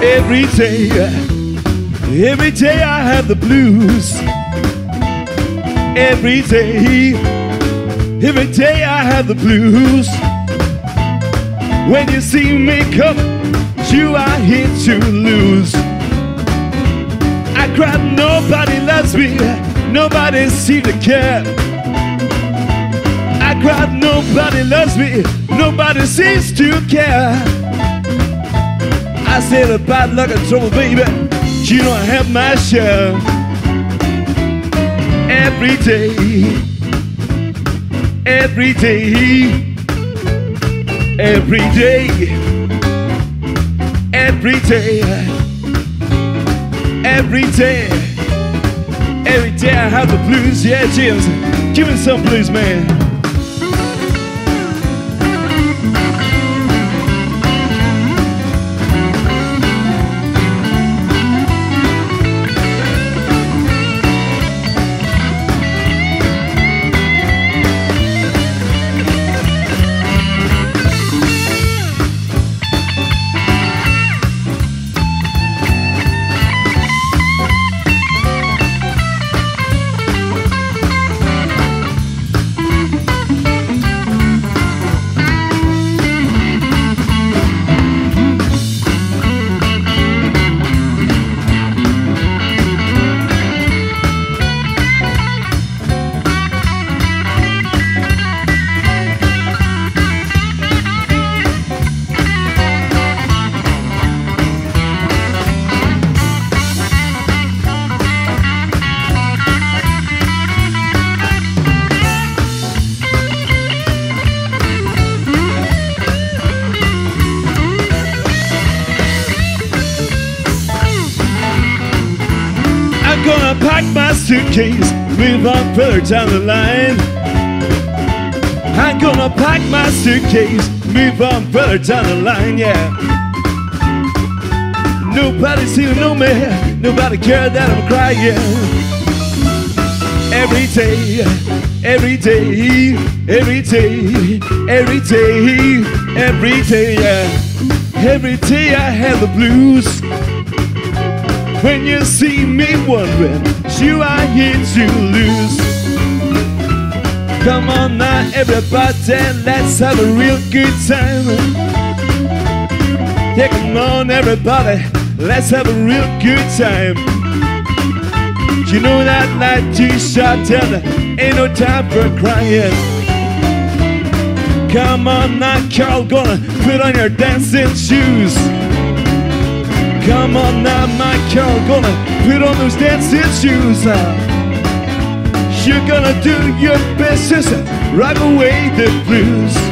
Every day I have the blues. Every day I have the blues. When you see me come, you are here to lose. I cry, nobody loves me, nobody seems to care. I cry, nobody loves me, nobody seems to care. I said the bad luck and trouble, baby, you know I have my share. Every day, every day, every day, every day, every day, every day I have the blues. Yeah, James, give me some blues, man. Gonna pack my suitcase, move on further down the line. I'm gonna pack my suitcase, move on further down the line, yeah. Nobody seems to know me, nobody cares that I'm crying. Every day, every day, every day, every day, every day, yeah. Every day I have the blues. When you see me wondering, you are here to lose. Come on now, everybody, let's have a real good time. Yeah, come on, everybody, let's have a real good time. You know that night you shot down, ain't no time for crying. Come on now, Carl, gonna put on your dancing shoes. Come on now, my Carol, gonna put on those dancing shoes. You're gonna do your best, sister, rock away the blues.